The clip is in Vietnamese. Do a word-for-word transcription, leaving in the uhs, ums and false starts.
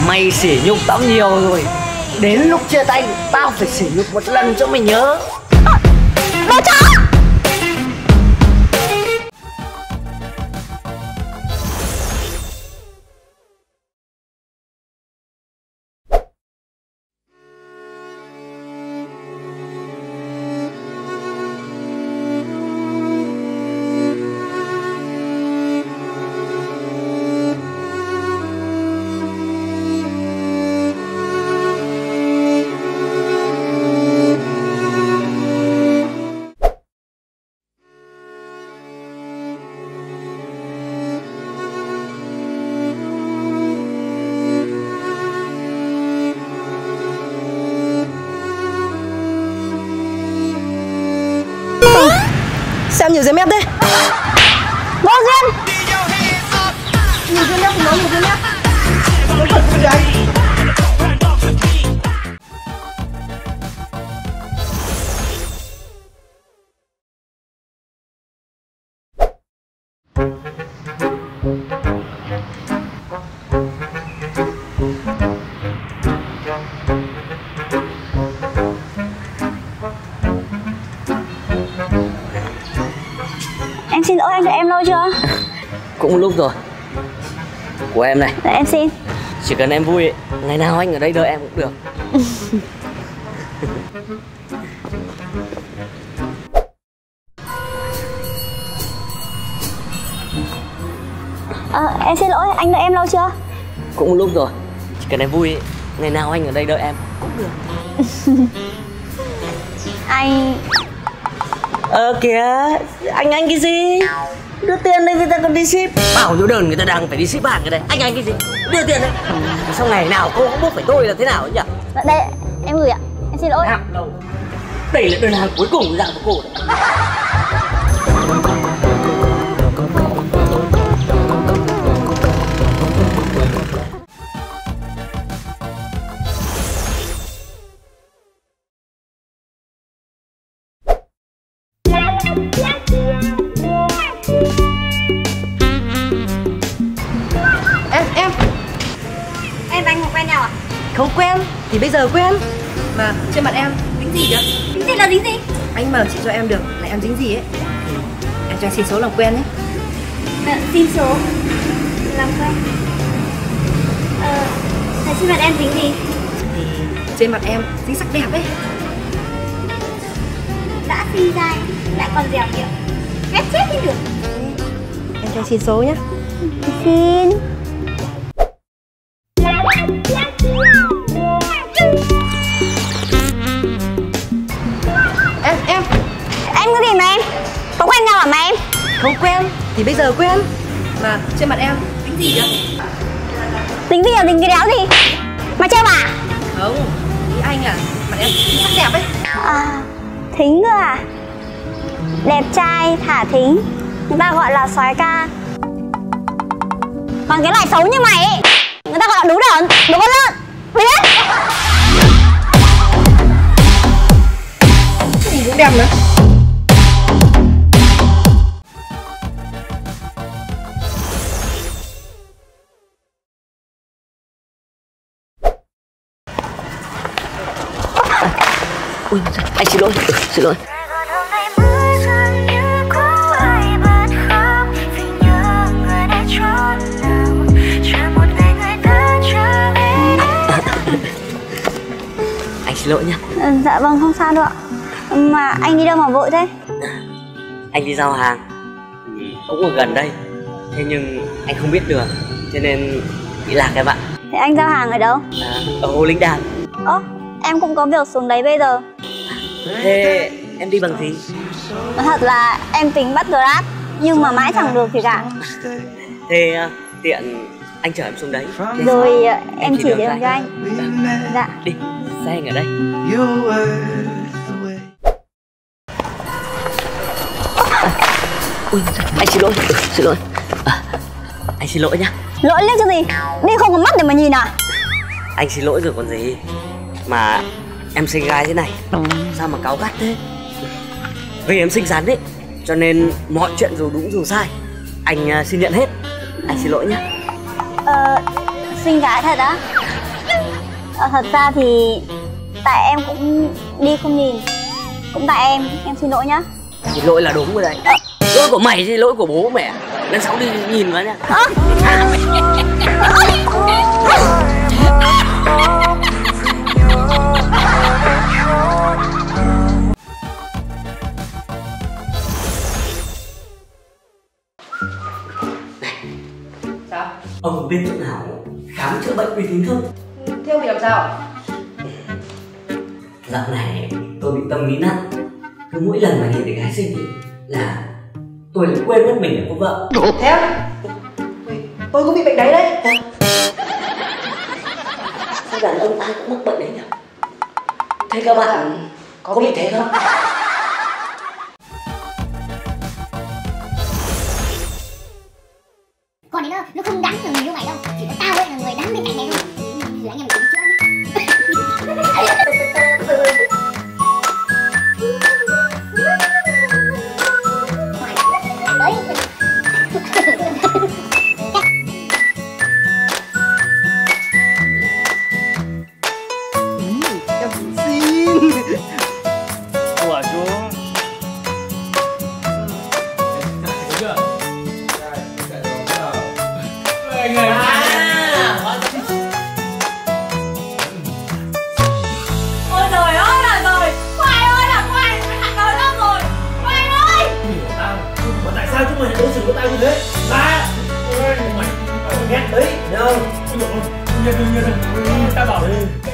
Mày sỉ nhục tao nhiều rồi, đến lúc chia tay tao phải sỉ nhục một lần cho mày nhớ. Đồ chó! Xem nhiều giấy mép đấy. Vô duyên. Nhiều giấy mép, nói nhiều giấy mép. Nói thật với anh. Em xin lỗi, anh đợi em lâu chưa? Cũng lúc rồi. Của em này. Dạ em xin. Chỉ cần em vui ấy, ngày nào anh ở đây đợi em cũng được. Ờ, em xin lỗi, anh đợi em lâu chưa? Cũng lúc rồi. Chỉ cần em vui ấy, ngày nào anh ở đây đợi em cũng được. Anh... Ờ kìa, anh anh cái gì? Đưa tiền đây người ta còn đi ship. Bảo nhiêu đơn người ta đang phải đi ship hàng cái đây. Anh anh cái gì? Đưa tiền đây. Sao ngày nào cô cũng buộc phải tôi là thế nào ấy nhỉ? Dạ đây, em gửi ạ. Em xin lỗi. Nào, đâu? Đây là đơn hàng cuối cùng dạng của cô đấy. Em, em Em và anh có quen nhau à? không quen thì bây giờ quen. Mà trên mặt em dính gì vậy? Dính gì là dính gì? Anh mở chị cho em được là em dính gì ấy. Em cho anh xin số làm quen nhé. Dạ, xin số. Làm quen. Ờ, thế trên mặt em dính gì? Thì trên mặt em dính sắc đẹp ấy. Đã xinh dai, lại còn dẻo miệng. Ghét chết đi được. Em cho anh xin số nhé. Xin. Em, em Em có gì mà em? Có quen nhau à mà em? không quen thì bây giờ quen. Mà trên mặt em dính gì vậy? Dính gì là dính cái đéo gì? Mà chơi à? Không, ý anh à, mặt em dính sắc đẹp ấy. À, thính cơ à? Đẹp trai, thả thính. Người ta gọi là soái ca. Còn cái loại xấu như mày ấy, người ta gọi là đú đởn, đú con lợn. Biết? Cái gì cũng đẹp nữa. Ui, anh xin lỗi, ừ, xin lỗi. Anh xin lỗi nhá. Ừ, dạ vâng, không sao đâu ạ. Mà anh đi đâu mà vội thế? Anh đi giao hàng, cũng ở gần đây. Thế nhưng anh không biết đường, cho nên bị lạc em ạ. Thế anh giao hàng ở đâu? À, ở Hồ Linh Đàm. Ơ, em cũng có việc xuống đấy bây giờ. Thế em đi bằng gì? Nói thật là em tính bắt Grab, nhưng mà mãi chẳng được gì cả. Thế uh, tiện anh chở em xuống đấy. Thế Rồi uh, em chỉ đường cho cho anh. Dạ. Đi, xe anh ở đây. À, ui, anh xin lỗi, ừ, xin lỗi. À, anh xin lỗi nhá. Lỗi liếc cho gì? Đi không có mắt để mà nhìn à? Anh xin lỗi rồi còn gì. Mà em xinh gái thế này, sao mà cáu gắt thế? Vì em xinh xắn ấy, cho nên mọi chuyện dù đúng dù sai anh uh, xin nhận hết. Anh xin lỗi nhá. Ờ, xinh gái thật á? À, thật ra thì tại em cũng đi không nhìn. Cũng tại em, em xin lỗi nhá. Thì lỗi là đúng rồi đấy. À. Lỗi của mày chứ lỗi của bố mẹ. Lần sau đi nhìn vào nhá. À. Sao? Ông biết chỗ nào khám chữa bệnh uy tín không? Thế ông bị làm sao? Dạo này tôi bị tâm lý nặng. Cứ mỗi lần mà nhìn thấy gái xinh thì là tôi lại quên mất mình là có vợ. Thế á? Tôi cũng bị bệnh đấy đấy. Sao đàn ông ai cũng mắc bệnh đấy nhỉ? Thế các bạn có, có bị thế không? Còn đấy nó, nó không đánh được người như mày đâu. Chỉ có tao ấy là người đánh bên cạnh mày thôi. Giữa anh em mình chữa nhá. Đấy. Em xin. Ủa chú. Anh ơi. Ôi trời ơi là rồi. Khoai ơi là Khoai, mày hại đời tao rồi. Khoai ơi. Tao, mà tại sao chúng mày lại đối xử với tao như thế? Ba. Mày, mày ghét đấy, đâu? Đương nhiên, đương nhiên, tao bảo đi.